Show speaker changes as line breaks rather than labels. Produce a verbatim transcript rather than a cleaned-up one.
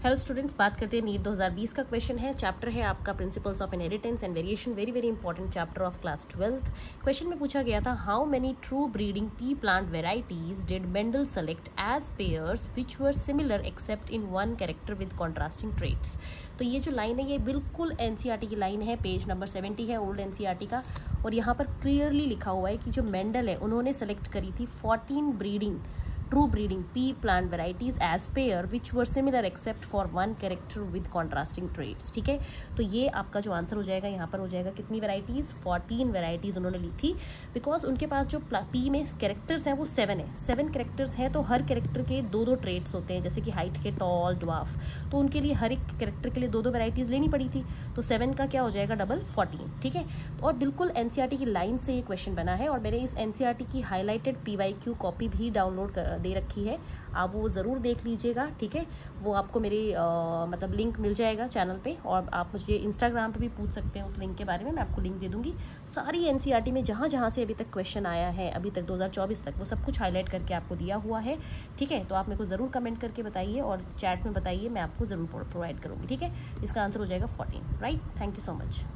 Hello students, बात करते हैं नीट दो हज़ार बीस का क्वेश्चन है। चैप्टर है आपका principles of inheritance and variation, very very important chapter of class twelfth. Question में पूछा गया था, how many true breeding pea plant varieties did Mendel select as pairs which were similar except in one character with contrasting traits. तो ये जो line है ये बिल्कुल एनसीईआरटी की लाइन है, पेज नंबर सेवेंटी है ओल्ड एनसीईआरटी का, और यहाँ पर क्लियरली लिखा हुआ है कि जो मेंडल है उन्होंने सेलेक्ट करी थी fourteen breeding true breeding pea plant varieties as pair which were similar except for one character with contrasting traits. ठीक है, तो ये आपका जो आंसर हो जाएगा यहाँ पर हो जाएगा कितनी वेराइटीज, फोर्टीन वेराइटीज उन्होंने ली थी, बिकॉज उनके पास जो पी में कैरेक्टर्स हैं वो सेवन है, सेवन कैरेक्टर्स हैं, तो हर कैरेक्टर के दो दो ट्रेट्स होते हैं, जैसे कि हाइट के टॉल ड्वार्फ, तो उनके लिए हर एक कैरेक्टर के लिए दो दो वेराइटीज लेनी पड़ी थी, तो सेवन का क्या हो जाएगा डबल फोर्टीन। ठीक है, और बिल्कुल एनसीईआरटी की लाइन से ये क्वेश्चन बना है, और मैंने इस एनसीईआरटी की हाईलाइटेड पीवाईक्यू कॉपी भी डाउनलोड दे रखी है, आप वो ज़रूर देख लीजिएगा। ठीक है, वो आपको मेरे आ, मतलब लिंक मिल जाएगा चैनल पे, और आप मुझे इंस्टाग्राम पे भी पूछ सकते हैं उस लिंक के बारे में, मैं आपको लिंक दे दूंगी। सारी एनसीईआरटी में जहाँ जहाँ से अभी तक क्वेश्चन आया है अभी तक दो हज़ार चौबीस तक, वो सब कुछ हाईलाइट करके आपको दिया हुआ है। ठीक है, तो आप मेरे को ज़रूर कमेंट करके बताइए और चैट में बताइए, मैं आपको ज़रूर प्रोवाइड करूँगी। ठीक है, इसका आंसर हो जाएगा fourteen. Right, thank you so much.